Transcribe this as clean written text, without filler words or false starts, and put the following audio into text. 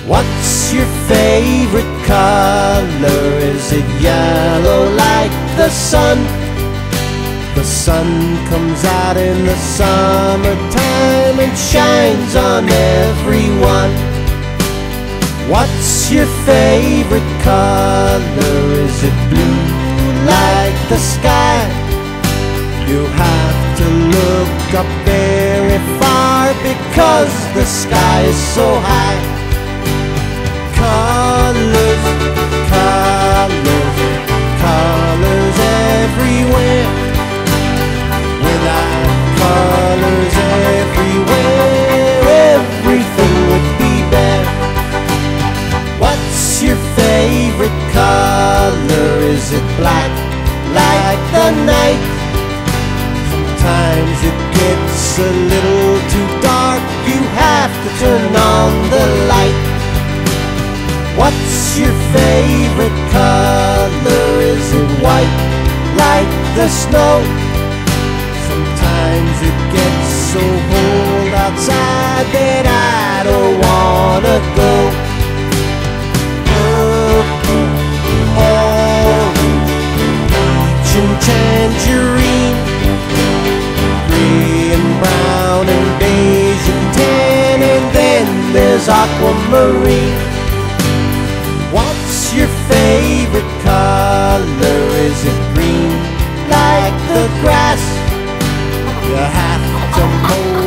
What's your favorite color? Is it yellow like the sun? The sun comes out in the summertime and shines on everyone. What's your favorite color? Is it blue like the sky? You have to look up very far because the sky is so high. Colors, colors, colors everywhere. Without colors everywhere, everything would be bare. What's your favorite color? Is it black like the night? Sometimes it gets a little too dark. You have to turn on the light. What's your favorite color? Is it white like the snow? Sometimes it gets so cold outside that I don't wanna go. Purple, orange, peach and tangerine, gray and brown and beige and tan, and then there's aquamarine. What's your favorite color? Is it green like the grass? You have to mow